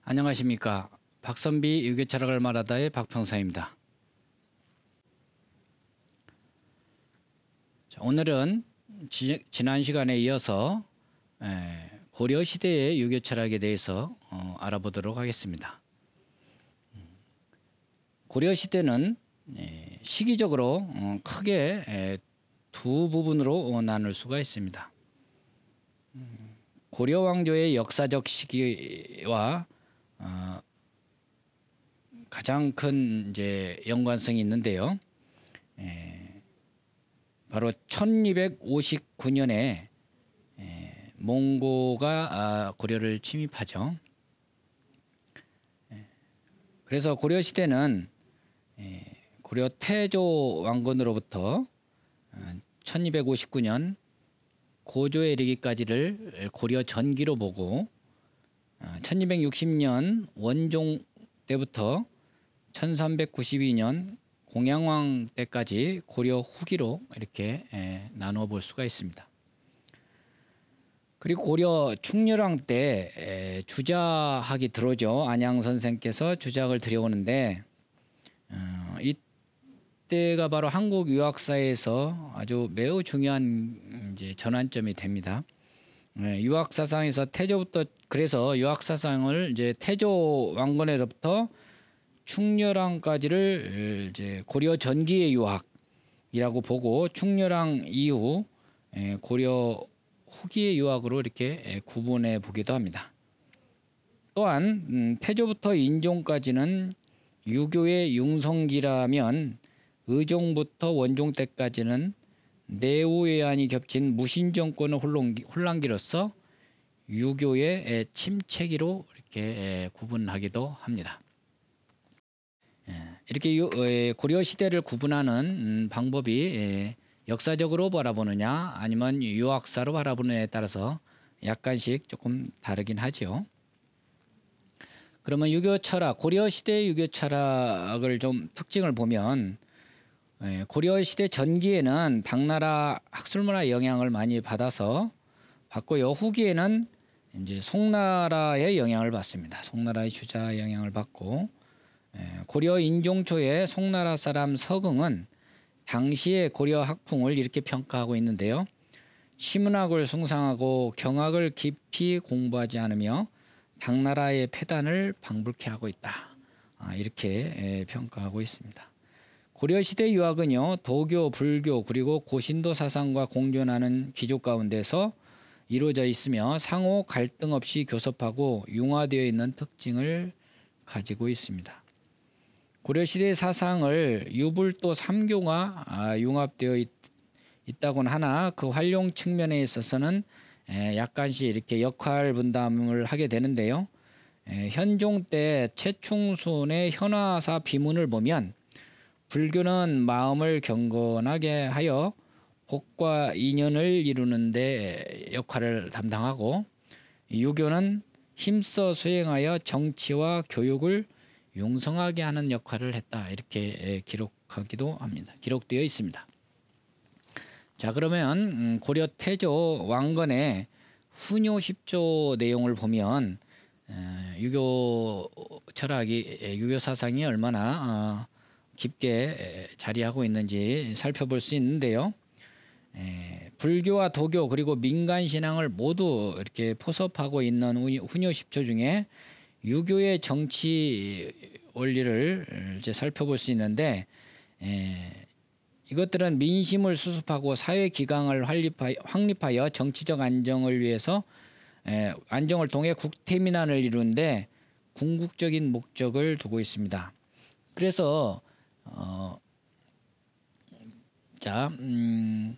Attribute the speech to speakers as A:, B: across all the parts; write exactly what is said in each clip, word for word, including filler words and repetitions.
A: 안녕하십니까. 박선비 유교 철학을 말하다의 박평사입니다. 자, 오늘은 지, 지난 시간에 이어서 에, 고려 시대의 유교 철학에 대해서 어, 알아보도록 하겠습니다. 고려 시대는 에, 시기적으로 어, 크게 에, 두 부분으로 어, 나눌 수가 있습니다. 음, 고려 왕조의 역사적 시기와 어, 가장 큰 이제 연관성이 있는데요. 에, 바로 천이백오십구 년에 에, 몽고가 아, 고려를 침입하죠. 에, 그래서 고려 시대는 에, 고려 태조 왕건으로부터 어, 천이백오십구 년 고조에 이르기까지를 고려 전기로 보고 천이백육십 년 원종 때부터 천삼백구십이 년 공양왕 때까지 고려 후기로 이렇게 나누어 볼 수가 있습니다. 그리고 고려 충렬왕 때 주작이 들어오죠. 안양 선생께서 주작을 들여오는데 이때가 바로 한국 유학사에서 아주 매우 중요한 이제 전환점이 됩니다. 유학 사상에서 태조부터 그래서 유학 사상을 이제 태조 왕건에서부터 충렬왕까지를 이제 고려 전기의 유학이라고 보고 충렬왕 이후 고려 후기의 유학으로 이렇게 구분해 보기도 합니다. 또한 태조부터 인종까지는 유교의 융성기라면 의종부터 원종 때까지는 내우외환이 겹친 무신정권의 혼란기로서 유교의 침체기로 이렇게 구분하기도 합니다. 이렇게 고려 시대를 구분하는 방법이 역사적으로 바라보느냐 아니면 유학사로 바라보느냐에 따라서 약간씩 조금 다르긴 하죠. 그러면 유교 철학, 고려 시대의 유교 철학을 좀 특징을 보면 고려 시대 전기에는 당나라 학술문화 영향을 많이 받아서 받고요. 후기에는 이제 송나라의 영향을 받습니다. 송나라의 주자 영향을 받고 고려 인종 초에 송나라 사람 서긍은 당시의 고려 학풍을 이렇게 평가하고 있는데요. 시문학을 숭상하고 경학을 깊이 공부하지 않으며 당나라의 폐단을 방불케 하고 있다. 이렇게 평가하고 있습니다. 고려시대 유학은요, 도교, 불교 그리고 고신도 사상과 공존하는 기조 가운데서 이루어져 있으며 상호 갈등 없이 교섭하고 융화되어 있는 특징을 가지고 있습니다. 고려시대 사상을 유불도 삼교가 융합되어 있, 있다곤 하나 그 활용 측면에 있어서는 약간씩 이렇게 역할 분담을 하게 되는데요. 현종 때 최충순의 현화사 비문을 보면 불교는 마음을 경건하게 하여 복과 인연을 이루는 데 역할을 담당하고 유교는 힘써 수행하여 정치와 교육을 융성하게 하는 역할을 했다. 이렇게 기록하기도 합니다. 기록되어 있습니다. 자, 그러면 고려 태조 왕건의 훈요 십조 내용을 보면 유교 철학이 유교 사상이 얼마나 깊게 자리하고 있는지 살펴볼 수 있는데요. 에, 불교와 도교 그리고 민간 신앙을 모두 이렇게 포섭하고 있는 훈요 십조 중에 유교의 정치 원리를 이제 살펴볼 수 있는데 에, 이것들은 민심을 수습하고 사회 기강을 확립하여, 확립하여 정치적 안정을 위해서 에, 안정을 통해 국태민안을 이루는데 궁극적인 목적을 두고 있습니다. 그래서 어, 자, 음,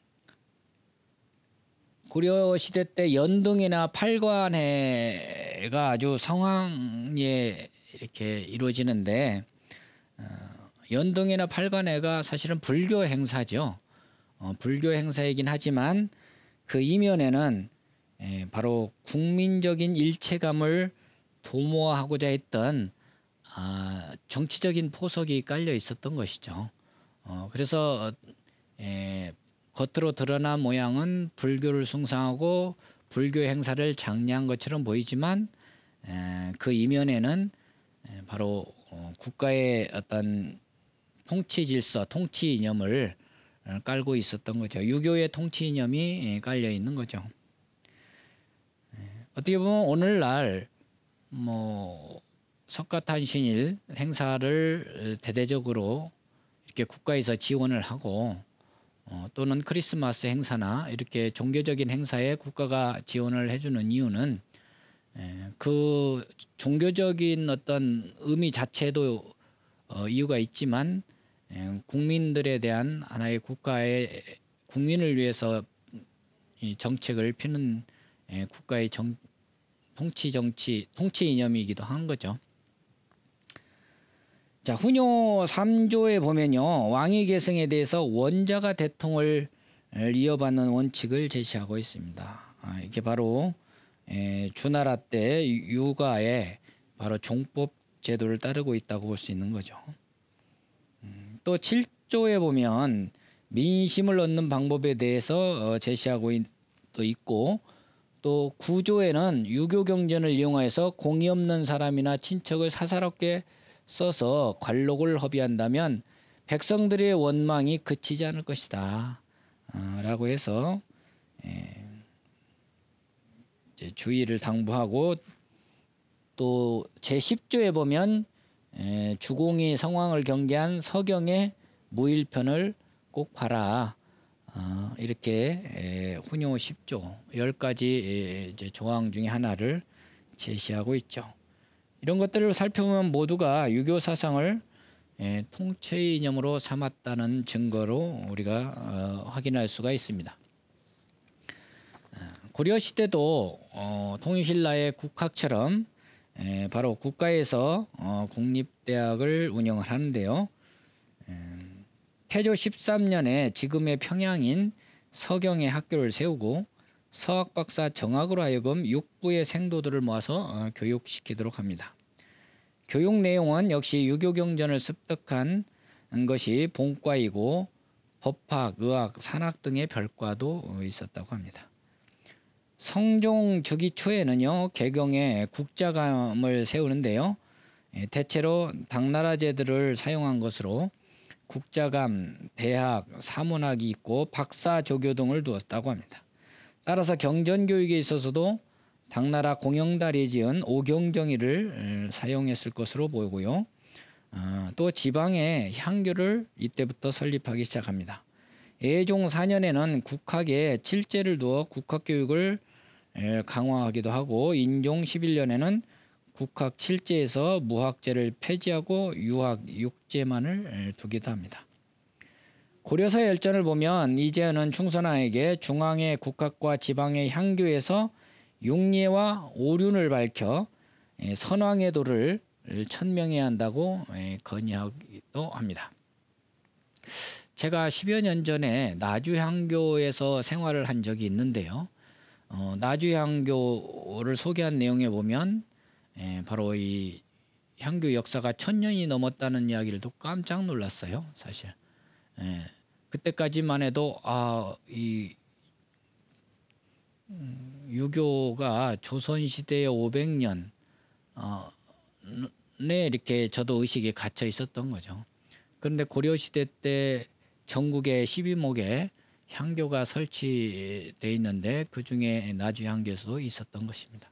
A: 고려 시대 때 연등이나 팔관회가 아주 성황리에 이렇게 이루어지는데 어, 연등이나 팔관회가 사실은 불교 행사죠. 어, 불교 행사이긴 하지만 그 이면에는 에, 바로 국민적인 일체감을 도모하고자 했던 아, 정치적인 포석이 깔려 있었던 것이죠. 어, 그래서 에, 겉으로 드러난 모양은 불교를 숭상하고 불교 행사를 장려한 것처럼 보이지만 에, 그 이면에는 에, 바로 어, 국가의 어떤 통치 질서, 통치 이념을 어, 깔고 있었던 거죠. 유교의 통치 이념이 깔려 있는 거죠. 어떻게 보면 오늘날 뭐 석가탄신일 행사를 대대적으로 이렇게 국가에서 지원을 하고 어, 또는 크리스마스 행사나 이렇게 종교적인 행사에 국가가 지원을 해주는 이유는 에, 그 종교적인 어떤 의미 자체도 어, 이유가 있지만 에, 국민들에 대한 하나의 국가의 국민을 위해서 이 정책을 피는 에, 국가의 정, 통치 정치 통치 이념이기도 한 거죠. 자, 훈요 삼 조에 보면요, 왕위 계승에 대해서 원자가 대통을 이어받는 원칙을 제시하고 있습니다. 아, 이게 바로 에, 주나라 때 유가의 바로 종법 제도를 따르고 있다고 볼 수 있는 거죠. 음, 또 칠 조에 보면 민심을 얻는 방법에 대해서 어, 제시하고 있, 또 있고, 또 구 조에는 유교 경전을 이용하여서 공이 없는 사람이나 친척을 사사롭게 써서 관록을 허비한다면 백성들의 원망이 그치지 않을 것이다 어, 라고 해서 에, 이제 주의를 당부하고, 또 제십 조에 보면 에, 주공이 성왕을 경계한 서경의 무일편을 꼭 봐라 어, 이렇게 에, 훈요 십 조 열 가지 에, 이제 조항 중에 하나를 제시하고 있죠. 이런 것들을 살펴보면 모두가 유교 사상을 에, 통치 이념으로 삼았다는 증거로 우리가 어, 확인할 수가 있습니다. 고려 시대도 어, 통일신라의 국학처럼 에, 바로 국가에서 어, 국립대학을 운영을 하는데요. 에, 태조 십삼 년에 지금의 평양인 서경에 학교를 세우고 서학박사 정학으로 하여금 육부의 생도들을 모아서 어, 교육시키도록 합니다. 교육 내용은 역시 유교경전을 습득한 것이 본과이고 법학, 의학, 산학 등의 별과도 있었다고 합니다. 성종 주기 초에는요, 개경에 국자감을 세우는데요, 대체로 당나라 제도를 사용한 것으로 국자감, 대학, 사문학이 있고 박사 조교 등을 두었다고 합니다. 따라서 경전교육에 있어서도 당나라 공영달이 지은 오경정의를 사용했을 것으로 보이고요. 어, 또 지방에 향교를 이때부터 설립하기 시작합니다. 예종 사 년에는 국학에 칠제를 두어 국학교육을 강화하기도 하고, 인종 십일 년에는 국학 칠제에서 무학제를 폐지하고 유학 육제만을 두기도 합니다. 고려사 열전을 보면 이재현은 충선왕에게 중앙의 국학과 지방의 향교에서 육례와 오륜을 밝혀 선왕의 도를 천명해야 한다고 건의하기도 합니다. 제가 십여 년 전에 나주향교에서 생활을 한 적이 있는데요. 어, 나주향교를 소개한 내용에 보면 에, 바로 이 향교 역사가 천 년이 넘었다는 이야기를 듣고 깜짝 놀랐어요. 사실 에, 그때까지만 해도 아, 이 음, 유교가 조선시대의 오백 년에 어, 이렇게 저도 의식에 갇혀 있었던 거죠. 그런데 고려시대 때 전국에 십이 목에 향교가 설치되어 있는데 그 중에 나주향교에서도 있었던 것입니다.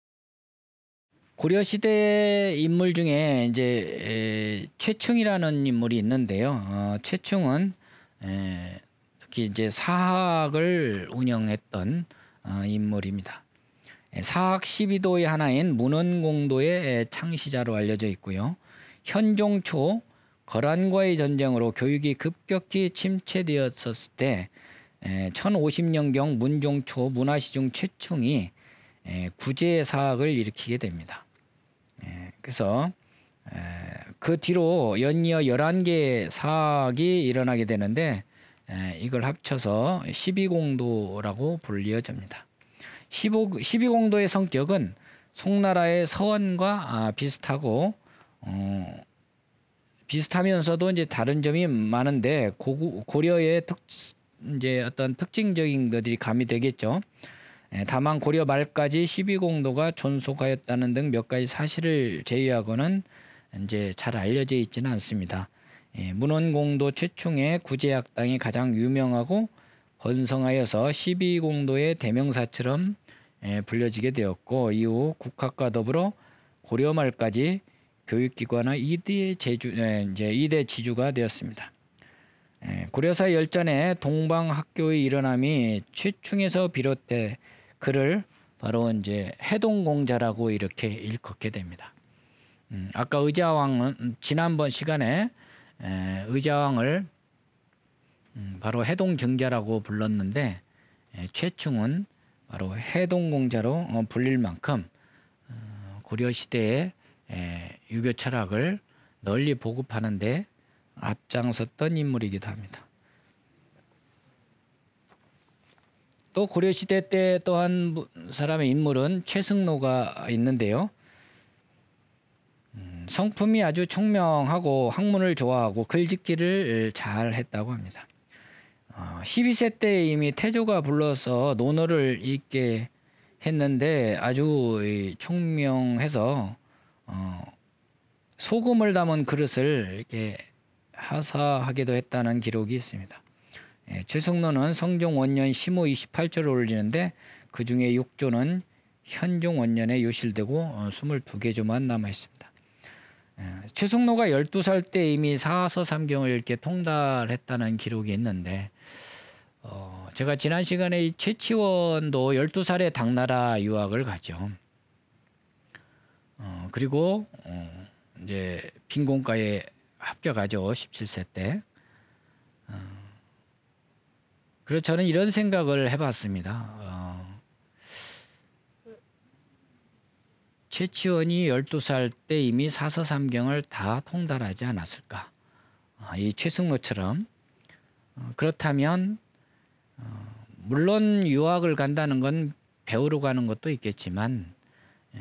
A: 고려시대 인물 중에 이제 최충이라는 인물이 있는데요. 어, 최충은 에, 특히 이제 사학을 운영했던 어, 인물입니다. 사학 십이 도의 하나인 문헌공도의 창시자로 알려져 있고요. 현종 초 거란과의 전쟁으로 교육이 급격히 침체되었을 때 천오십 년경 문종 초 문화시중 최충이 구제 사학을 일으키게 됩니다. 그래서 그 뒤로 연이어 열한 개의 사학이 일어나게 되는데 이걸 합쳐서 십이 공도라고 불리어집니다. 십이 공도의 성격은 송나라의 서원과 비슷하고 어, 비슷하면서도 이제 다른 점이 많은데 고, 고려의 특 이제 어떤 특징적인 것들이 가미되겠죠. 다만 고려 말까지 십이 공도가 존속하였다는 등 몇 가지 사실을 제외하고는 이제 잘 알려져 있지는 않습니다. 문원공도 최충의 구제학당이 가장 유명하고 번성하여서 십이 공도의 대명사처럼 불려지게 되었고, 이후 국학과 더불어 고려 말까지 교육기관의 이대 제주, 이제 이대 지주가 되었습니다. 고려사 열전에 동방학교의 일어남이 최충에서 비롯해 그를 바로 이제 해동공자라고 이렇게 일컫게 됩니다. 음, 아까 의자왕은 지난번 시간에 에, 의자왕을 음, 바로 해동증자라고 불렀는데, 에, 최충은 바로 해동공자로 어, 불릴 만큼 어, 고려 시대에 에, 유교 철학을 널리 보급하는데 앞장섰던 인물이기도 합니다. 또 고려 시대 때 또 한 사람의 인물은 최승로가 있는데요. 음, 성품이 아주 총명하고 학문을 좋아하고 글짓기를 잘 했다고 합니다. 어, 십이 세 때 이미 태조가 불러서 논어를 읽게 했는데 아주 총명해서 어, 소금을 담은 그릇을 이렇게 하사하기도 했다는 기록이 있습니다. 예, 최승로는 성종 원년 심호 이십팔 조를 올리는데 그 중에 육 조는 현종 원년에 유실되고 어, 이십이 개 조만 남아 있습니다. 예, 최승로가 열두 살 때 이미 사서삼경을 이렇게 통달했다는 기록이 있는데, 어, 제가 지난 시간에 이 최치원도 열두 살에 당나라 유학을 가죠. 어, 그리고 어, 이제 빈공과에 합격하죠. 십칠 세 때. 어, 그래서 저는 이런 생각을 해봤습니다. 어, 최치원이 열두 살 때 이미 사서삼경을 다 통달하지 않았을까? 어, 이 최승로처럼. 어, 그렇다면 어, 물론 유학을 간다는 건 배우러 가는 것도 있겠지만 에,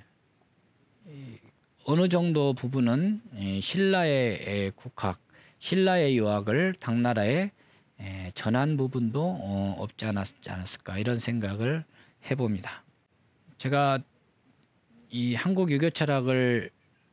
A: 어느 정도 부분은 신라의 국학, 신라의 유학을 당나라에 전한 부분도 없지 않았을까, 이런 생각을 해봅니다. 제가 이 한국 유교 철학을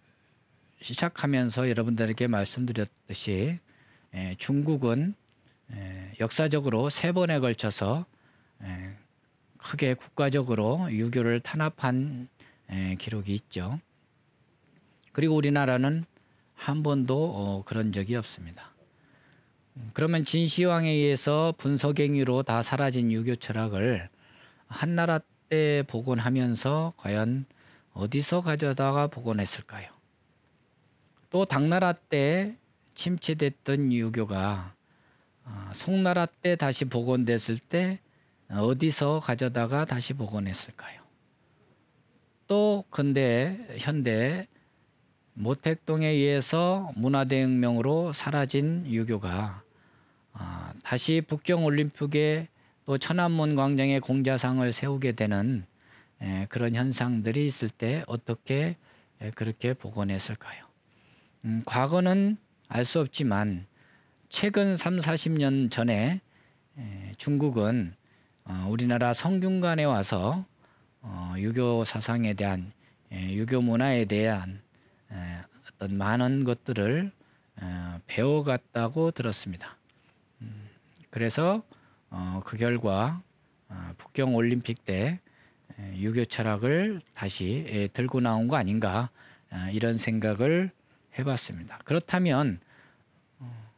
A: 시작하면서 여러분들에게 말씀드렸듯이 중국은 역사적으로 세 번에 걸쳐서 크게 국가적으로 유교를 탄압한 기록이 있죠. 그리고 우리나라는 한 번도 어, 그런 적이 없습니다. 그러면 진시황에 의해서 분서갱유로 다 사라진 유교 철학을 한나라 때 복원하면서 과연 어디서 가져다가 복원했을까요? 또 당나라 때 침체됐던 유교가 어, 송나라 때 다시 복원됐을 때 어디서 가져다가 다시 복원했을까요? 또 근대 현대 모택동에 의해서 문화대혁명으로 사라진 유교가 어, 다시 북경올림픽에 또 천안문 광장에 공자상을 세우게 되는 에, 그런 현상들이 있을 때 어떻게 에, 그렇게 복원했을까요? 음, 과거는 알 수 없지만 최근 삼사십 년 전에 에, 중국은 어, 우리나라 성균관에 와서 어, 유교 사상에 대한 에, 유교 문화에 대한 에, 어떤 많은 것들을 에, 배워갔다고 들었습니다. 음, 그래서 어, 그 결과 어, 북경 올림픽 때 에, 유교 철학을 다시 에, 들고 나온 거 아닌가, 에, 이런 생각을 해봤습니다. 그렇다면 어,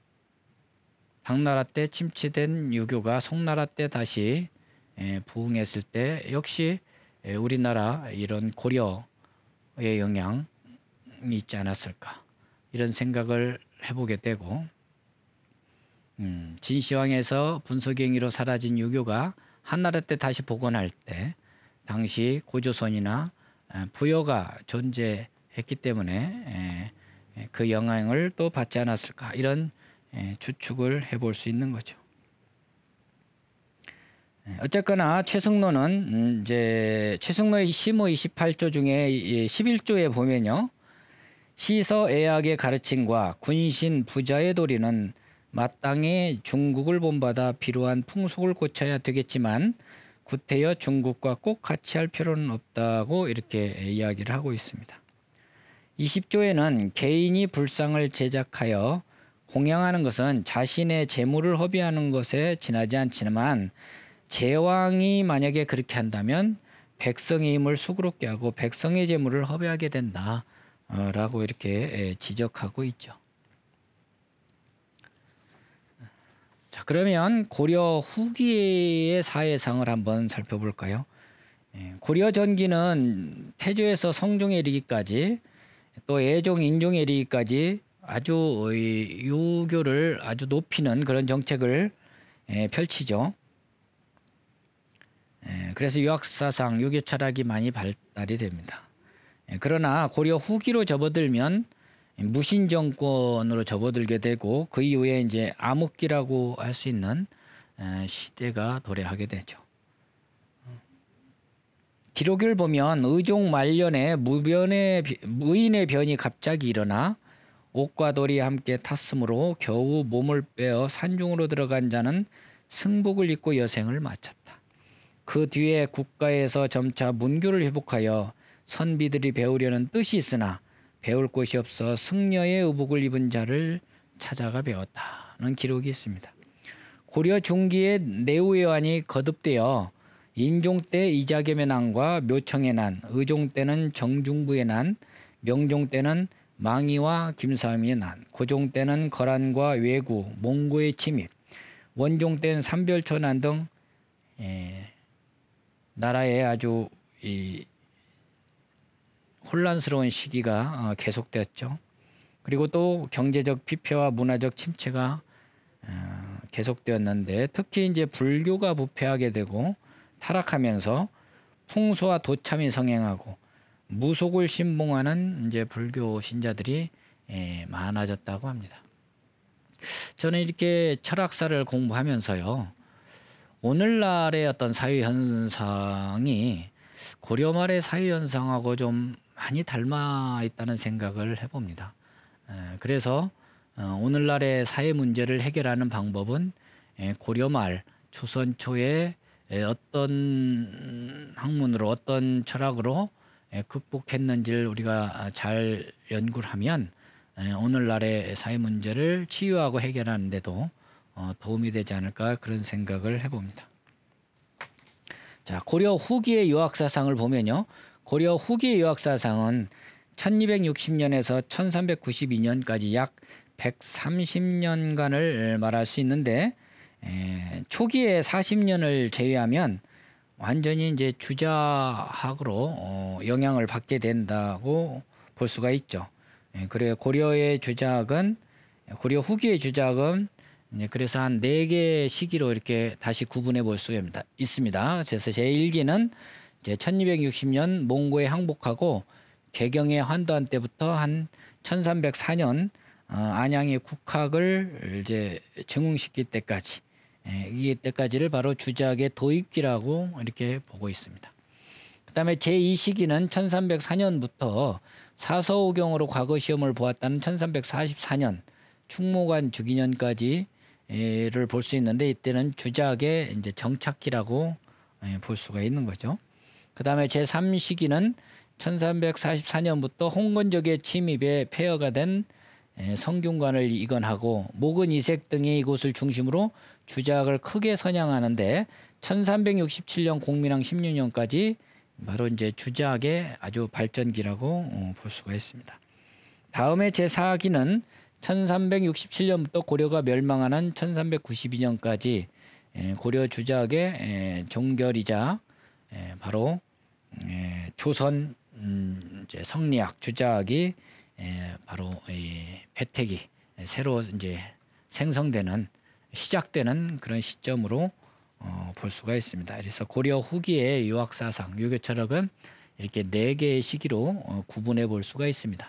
A: 당나라 때 침체된 유교가 송나라 때 다시 에, 부흥했을 때 역시 에, 우리나라 이런 고려의 영향 있지 않았을까, 이런 생각을 해보게 되고, 음, 진시황에서 분서갱유로 사라진 유교가 한나라 때 다시 복원할 때 당시 고조선이나 부여가 존재했기 때문에 에, 그 영향을 또 받지 않았을까, 이런 에, 추측을 해볼 수 있는 거죠. 어쨌거나 최승로는 음, 이제 최승로의 심의 이십팔 조 중에 십일 조에 보면요, 시서애학의 가르침과 군신 부자의 도리는 마땅히 중국을 본받아 필요한 풍속을 고쳐야 되겠지만 구태여 중국과 꼭 같이 할 필요는 없다고 이렇게 이야기를 하고 있습니다. 이십 조에는 개인이 불상을 제작하여 공양하는 것은 자신의 재물을 허비하는 것에 지나지 않지만 제왕이 만약에 그렇게 한다면 백성의 힘을 수그럽게 하고 백성의 재물을 허비하게 된다라고 이렇게 지적하고 있죠. 자, 그러면 고려 후기의 사회상을 한번 살펴볼까요? 고려 전기는 태조에서 성종에 이르기까지 또 애종, 인종에 이르기까지 아주 유교를 아주 높이는 그런 정책을 펼치죠. 그래서 유학사상, 유교 철학이 많이 발달이 됩니다. 그러나 고려 후기로 접어들면 무신 정권으로 접어들게 되고 그 이후에 이제 암흑기라고 할 수 있는 시대가 도래하게 되죠. 기록을 보면 의종 말년에 무변의 무인의 변이 갑자기 일어나 옥과 돌이 함께 탔으므로 겨우 몸을 빼어 산중으로 들어간 자는 승복을 입고 여생을 마쳤다. 그 뒤에 국가에서 점차 문교를 회복하여 선비들이 배우려는 뜻이 있으나 배울 곳이 없어 승려의 의복을 입은 자를 찾아가 배웠다는 기록이 있습니다. 고려 중기에 내우여한이 거듭되어 인종 때 이자겸의 난과 묘청의 난, 의종 때는 정중부의 난, 명종 때는 망이와 김사음의 난, 고종 때는 거란과 왜구, 몽고의 침입, 원종 때는 삼별초난 등 에, 나라에 아주 이, 혼란스러운 시기가 계속되었죠. 그리고 또 경제적 피폐와 문화적 침체가 계속되었는데 특히 이제 불교가 부패하게 되고 타락하면서 풍수와 도참이 성행하고 무속을 신봉하는 이제 불교 신자들이 많아졌다고 합니다. 저는 이렇게 철학사를 공부하면서요, 오늘날의 어떤 사회 현상이 고려 말의 사회 현상하고 좀 많이 닮아 있다는 생각을 해봅니다. 그래서 오늘날의 사회 문제를 해결하는 방법은 고려 말 조선 초에 어떤 학문으로 어떤 철학으로 극복했는지를 우리가 잘 연구를 하면 오늘날의 사회 문제를 치유하고 해결하는 데도 도움이 되지 않을까 그런 생각을 해봅니다. 자, 고려 후기의 유학사상을 보면요, 고려 후기의 유학사상은 천이백육십 년에서 천삼백구십이 년까지 약 백삼십 년간을 말할 수 있는데 에, 초기에 사십 년을 제외하면 완전히 이제 주자학으로 어, 영향을 받게 된다고 볼 수가 있죠. 에, 그래 고려의 주자학은 고려 후기의 주자학은 예, 그래서 한 네 개 시기로 이렇게 다시 구분해 볼 수 있습니다. 그래서 제일 기는 이제 천이백육십 년 몽고에 항복하고 개경의 환도한 때부터 한 천삼백사 년 어, 안양의 국학을 이제 증흥시킬 때까지, 예, 이 때까지를 바로 주작의 도입기라고 이렇게 보고 있습니다. 그다음에 제이 시기는 천삼백사 년부터 사서오경으로 과거 시험을 보았다는 천삼백사십사 년 충무관 주기년까지 를 볼 수 있는데 이때는 주작의 이제 정착기라고 볼 수가 있는 거죠. 그다음에 제삼 시기는 천삼백사십사 년부터 홍건적의 침입에 폐허가 된 성균관을 이건하고 목은 이색 등이 이곳을 중심으로 주작을 크게 선양하는데 천삼백육십칠 년 공민왕 십육 년까지 바로 이제 주작의 아주 발전기라고 볼 수가 있습니다. 다음에 제사 기는 천삼백육십칠 년부터 고려가 멸망하는 천삼백구십이 년까지 고려 주작의 종결이자 바로 조선 이제 성리학 주작이 바로 이 패택이 새로 이제 생성되는 시작되는 그런 시점으로 볼 수가 있습니다. 그래서 고려 후기의 유학사상, 유교 철학은 이렇게 네 개의 시기로 구분해 볼 수가 있습니다.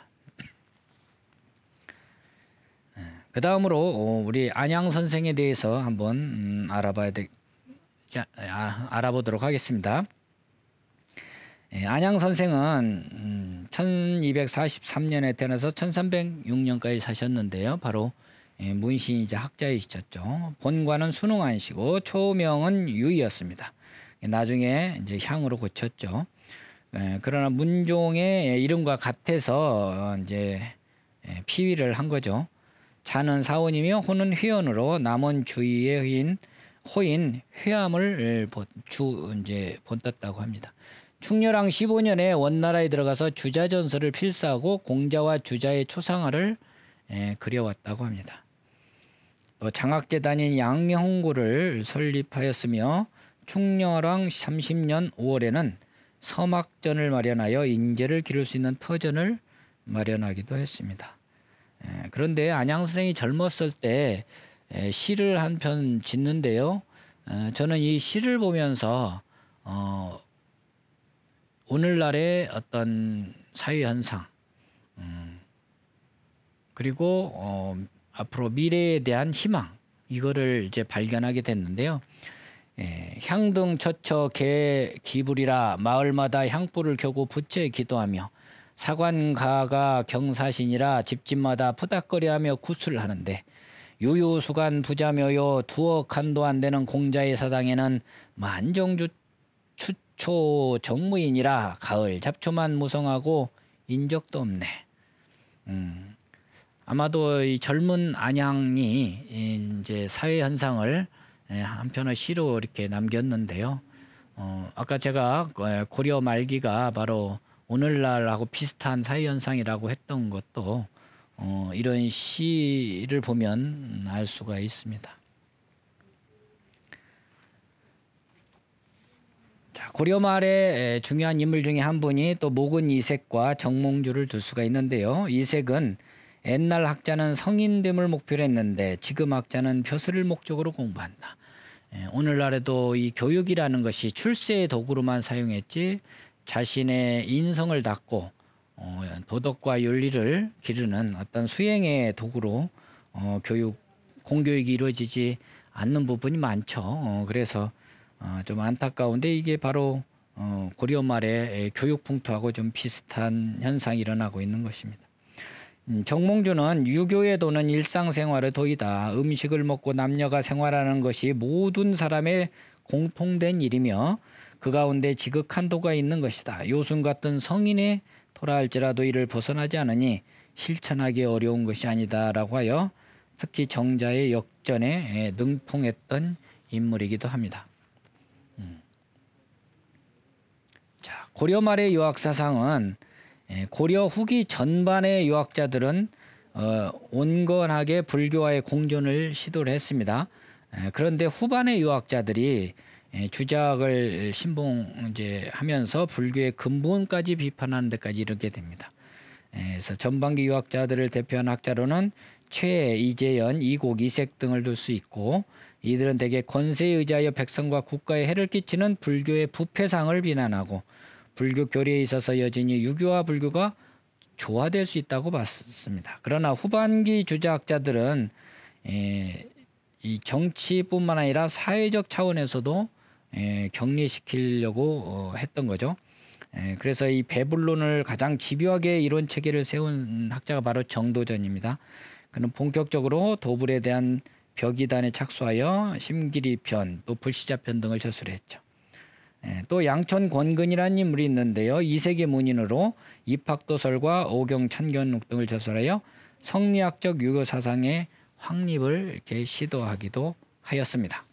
A: 그 다음으로 우리 안양 선생에 대해서 한번 음, 알아봐야 되, 자, 아, 알아보도록 하겠습니다. 예, 안양 선생은 음, 천이백사십삼 년에 태어나서 천삼백육 년까지 사셨는데요. 바로 예, 문신이자 학자이셨죠. 본관은 순흥안시고 초명은 유이였습니다. 나중에 이제 향으로 고쳤죠. 에, 그러나 문종의 이름과 같아서 이제 피위를 한 거죠. 자는 사원이며 호는 회원으로 남원 주위의 회인 호인 회암을 주 이제 본떴다고 합니다. 충렬왕 십오 년에 원나라에 들어가서 주자 전설을 필사하고 공자와 주자의 초상화를 에, 그려왔다고 합니다. 또 장학재단인 양형구를 설립하였으며 충렬왕 삼십 년 오월에는 서막전을 마련하여 인재를 기를 수 있는 터전을 마련하기도 했습니다. 에, 그런데 안양 선생이 젊었을 때 에, 시를 한 편 짓는데요. 에, 저는 이 시를 보면서 어, 오늘날의 어떤 사회 현상 음, 그리고 어, 앞으로 미래에 대한 희망 이거를 이제 발견하게 됐는데요. 예, 향등 처처 개 기불이라 마을마다 향불을 켜고 부처에 기도하며 사관가가 경사신이라 집집마다 푸닥거리하며 구술을 하는데 유유수간 부자묘요 두억 칸도 안 되는 공자의 사당에는 만정주 추초 정무인이라 가을 잡초만 무성하고 인적도 없네. 음, 아마도 이 젊은 안양이 이제 사회 현상을 한편의 시로 이렇게 남겼는데요. 어, 아까 제가 고려 말기가 바로 오늘날하고 비슷한 사회 현상이라고 했던 것도 어, 이런 시를 보면 알 수가 있습니다. 자, 고려 말의 중요한 인물 중에 한 분이 또 목은 이색과 정몽주를 들 수가 있는데요. 이색은 옛날 학자는 성인됨을 목표로 했는데 지금 학자는 벼슬을 목적으로 공부한다. 예, 오늘날에도 이 교육이라는 것이 출세의 도구로만 사용했지 자신의 인성을 닦고 어, 도덕과 윤리를 기르는 어떤 수행의 도구로 어, 교육, 공교육이 이루어지지 않는 부분이 많죠. 어, 그래서 어, 좀 안타까운데 이게 바로 어, 고려 말의 교육 풍토하고 좀 비슷한 현상이 일어나고 있는 것입니다. 정몽주는 유교에 도는 일상생활의 도이다. 음식을 먹고 남녀가 생활하는 것이 모든 사람의 공통된 일이며 그 가운데 지극한 도가 있는 것이다. 요순 같은 성인의 토라할지라도 이를 벗어나지 않으니 실천하기 어려운 것이 아니다라고 하여 특히 정자의 역전에 능통했던 인물이기도 합니다. 음. 자, 고려 말의 유학 사상은 고려 후기 전반의 유학자들은 어, 온건하게 불교와의 공존을 시도를 했습니다. 에, 그런데 후반의 유학자들이 에, 주작을 신봉 이제 하면서 불교의 근본까지 비판하는 데까지 이르게 됩니다. 에, 그래서 전반기 유학자들을 대표한 학자로는 최, 이재연, 이곡, 이색 등을 들 수 있고 이들은 대개 권세에 의지하여 백성과 국가에 해를 끼치는 불교의 부패상을 비난하고 불교 교리에 있어서 여전히 유교와 불교가 조화될 수 있다고 봤습니다. 그러나 후반기 주자학자들은 에, 이 정치뿐만 아니라 사회적 차원에서도 에, 격리시키려고 어, 했던 거죠. 에, 그래서 이 배불론을 가장 집요하게 이론 체계를 세운 학자가 바로 정도전입니다. 그는 본격적으로 도불에 대한 벽이단에 착수하여 심기리편, 또 불시자편 등을 저술했죠. 또 양촌 권근이라는 인물이 있는데요. 이 세기 문인으로 입학도설과 오경 천견록 등을 저술하여 성리학적 유교 사상의 확립을 이렇게 시도하기도 하였습니다.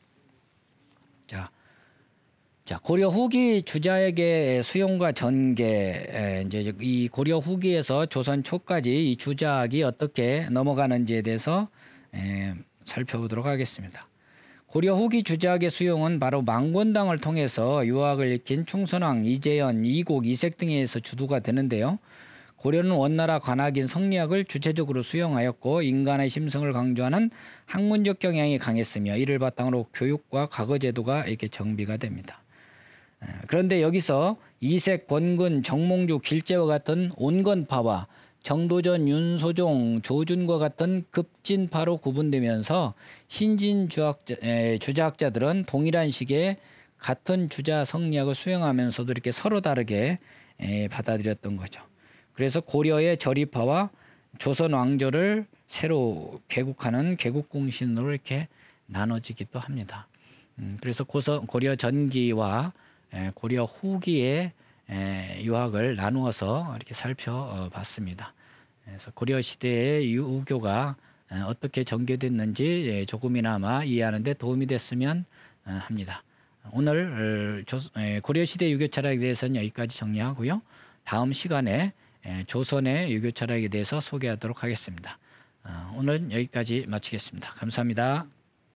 A: 자, 자 고려 후기 주자에게 수용과 전개, 이제 이 고려 후기에서 조선 초까지 이 주자학이 어떻게 넘어가는지에 대해서 에, 살펴보도록 하겠습니다. 고려 후기 주자학의 수용은 바로 망권당을 통해서 유학을 익힌 충선왕, 이재연, 이곡, 이색 등에 의해서 주도가 되는데요. 고려는 원나라 관학인 성리학을 주체적으로 수용하였고 인간의 심성을 강조하는 학문적 경향이 강했으며 이를 바탕으로 교육과 과거 제도가 이렇게 정비가 됩니다. 그런데 여기서 이색, 권근, 정몽주, 길재와 같은 온건파와 정도전, 윤소종, 조준과 같은 급진파로 구분되면서 신진 주학자, 에, 주자학자들은 동일한 시기에 같은 주자 성리학을 수용하면서도 이렇게 서로 다르게 에, 받아들였던 거죠. 그래서 고려의 저리파와 조선 왕조를 새로 개국하는 개국공신으로 이렇게 나눠지기도 합니다. 음, 그래서 고서, 고려 전기와 에, 고려 후기의 에, 유학을 나누어서 이렇게 살펴봤습니다. 그래서 고려 시대의 유교가 에, 어떻게 전개됐는지 에, 조금이나마 이해하는 데 도움이 됐으면 어, 합니다. 오늘 조, 에, 고려 시대 유교 철학에 대해서는 여기까지 정리하고요. 다음 시간에 에, 조선의 유교 철학에 대해서 소개하도록 하겠습니다. 어, 오늘 여기까지 마치겠습니다. 감사합니다.